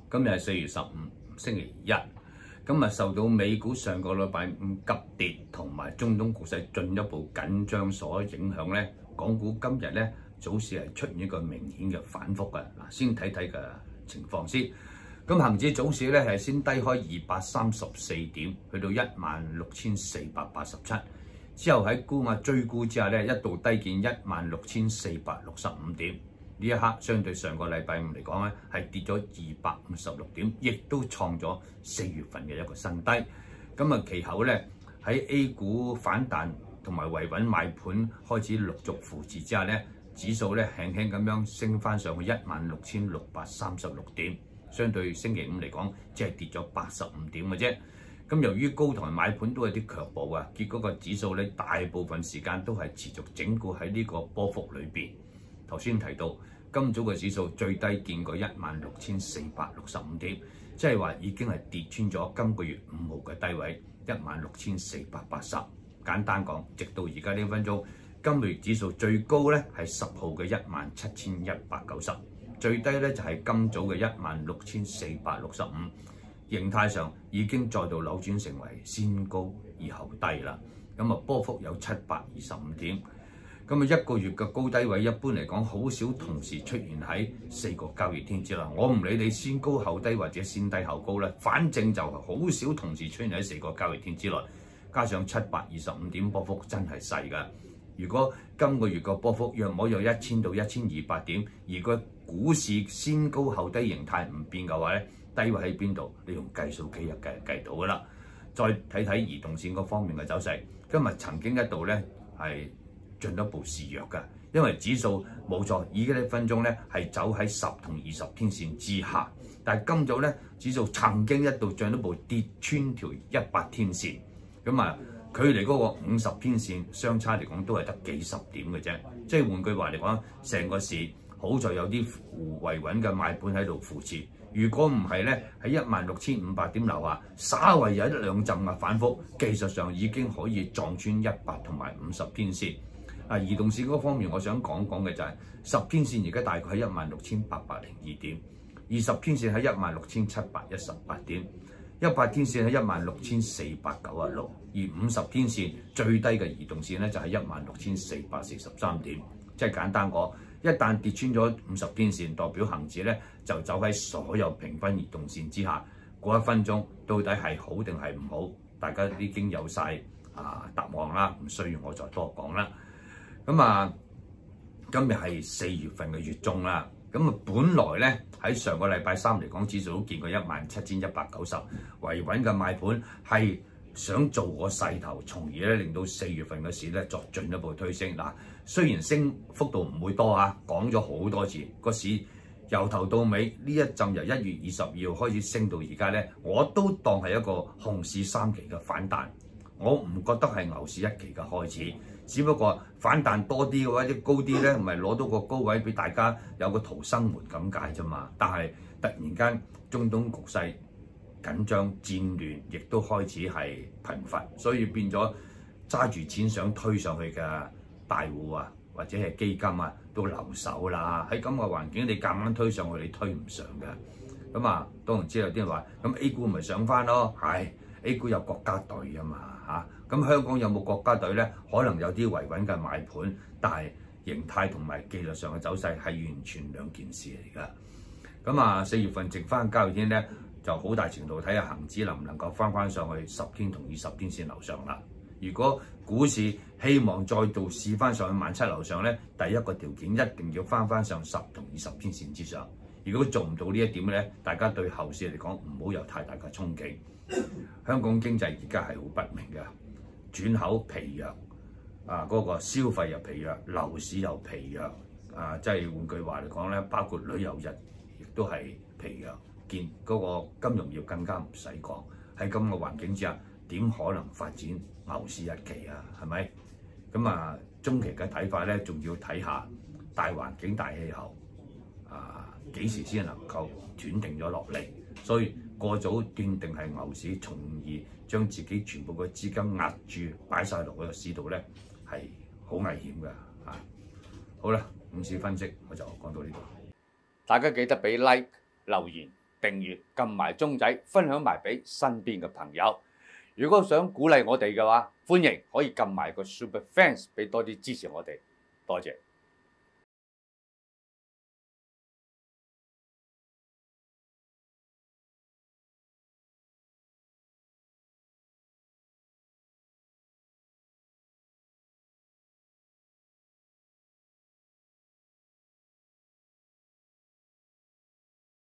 今日係4月15，星期一。今日受到美股上個禮拜五急跌同埋中東局勢進一步緊張所影響咧，港股今日咧早市係出現一個明顯嘅反覆嘅。嗱，先睇睇嘅情況先。咁恆指早市咧係先低開234點，去到16,487，之後喺沽壓追沽之下咧，一度低見16,465點。呢一刻相對上個禮拜五嚟講咧，係跌咗256點，亦都創咗4月份嘅一個新低。咁啊，其後咧喺 A 股反彈同埋維穩買盤開始陸續扶持之下咧，指數咧輕輕咁樣升翻上去16,636點，相對星期五嚟講，只係跌咗85點嘅啫。咁由於高台買盤都有啲卻步啊，結果個指數咧大部分時間都係持續整固喺呢個波幅裏邊。頭先提到今早嘅指數最低見過16,465點，即係話已經係跌穿咗今個月5號嘅低位16,480。簡單講，直到而家呢分鐘，今個月指數最高咧係10號嘅17,190，最低咧就係今早嘅16,465。形態上已經再度扭轉成為先高而後低啦。咁啊，波幅有725點。咁啊，一個月嘅高低位一般嚟講，好少同時出現喺4個交易天之內。我唔理你先高後低或者先低後高啦，反正就好少同時出現喺4個交易天之內。加上725點波幅真係細㗎。如果今個月個波幅約莫有1000到1200點，而個股市先高後低形態唔變嘅話咧，低位喺邊度？你用計數機一計到㗎啦。再睇睇移動線嗰方面嘅走勢，今日曾經一度咧係進一步示弱㗎，因為指數冇錯，而家呢分鐘咧係走喺10同20天線之下，但係今早咧指數曾經一度進一步跌穿條100天線，咁啊距離嗰個50天線相差嚟講都係得幾十點嘅啫，即係換句話嚟講，成個市好在有啲維穩嘅買盤喺度扶持。如果唔係咧，喺16,500點樓下，稍為有一兩陣嘅反覆，技術上已經可以撞穿100同埋50天線。移動線嗰方面，我想講嘅就係10天線而家大概喺16,802點，20天線喺16,718點，100天線喺16,496，而50天線最低嘅移動線咧就係16,443點。即係簡單講，一旦跌穿咗50天線，代表恆指咧就走喺所有平均移動線之下。嗰一分鐘到底係好定係唔好，大家已經有晒答案啦，唔需要我再多講啦。咁啊，今日係4月份嘅月中啦。咁啊，本來咧喺上個禮拜三嚟講，指數都見過17,190，維穩嘅買盤係想做個勢頭，從而咧令到4月份嘅市咧作進一步推升。嗱，雖然升幅度唔會多啊，講咗好多次，個市由頭到尾呢一陣由1月22號開始升到而家咧，我都當係一個熊市3期嘅反彈，我唔覺得係牛市1期嘅開始。只不過反彈多啲嘅話，啲高啲咧，唔係攞到個高位俾大家有個逃生門咁解啫嘛。但係突然間中東局勢緊張戰亂，亦都開始係頻繁，所以變咗揸住錢想推上去嘅大戶啊，或者係基金啊，都留手啦。喺咁嘅環境，你夾硬推上去，你推唔上嘅。咁啊，當然知有啲人話，咁 A 股咪上翻咯，係 A 股有國家隊啊嘛嚇。咁香港有冇國家隊咧？可能有啲維穩嘅買盤，但係形態同埋技術上嘅走勢係完全兩件事嚟㗎。咁啊，4月份剩翻交易天咧，就好大程度睇下恆指能唔能夠翻上去10天同20天線樓上啦。如果股市希望再度試翻上去17,000樓上咧，第一個條件一定要翻上10同20天線之上。如果做唔到呢一點咧，大家對後市嚟講唔好有太大嘅憧憬。香港經濟而家係好不明嘅。轉口疲弱，嗰個消費又疲弱，樓市又疲弱，即係換句話嚟講咧，包括旅遊業亦都係疲弱，見嗰個金融業更加唔使講。喺咁嘅環境之下，點可能發展牛市1期啊？係咪？咁啊，中期嘅睇法咧，仲要睇下大環境、大氣候，幾時先能夠斷定咗落嚟？所以過早斷定係牛市，從而將自己全部嘅資金壓住擺晒落嗰個市度咧，係好危險嘅嚇。好啦，午市分析我就講到呢度，大家記得俾 like 留言訂閱、撳埋鐘仔，分享埋俾身邊嘅朋友。如果想鼓勵我哋嘅話，歡迎可以撳埋個 Super Fans 俾多啲支持我哋，多謝。